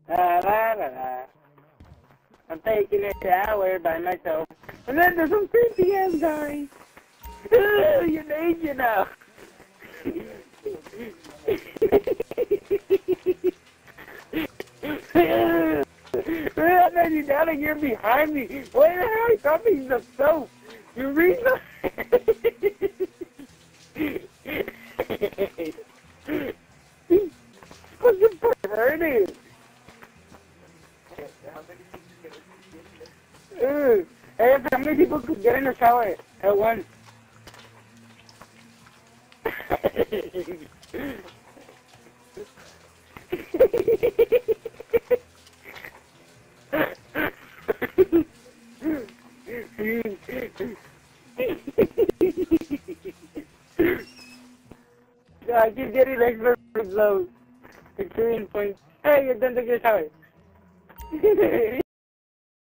La la la la. I'm taking a shower by myself. And then there's some creepy ass guy. You're naked now. And then you're down here behind me. Why the hell? Something's the soap. You read the... Fucking hurting. Hey, how many people could get in the shower at once? I keep getting regular blows. Experience points. Hey, you're done taking a shower.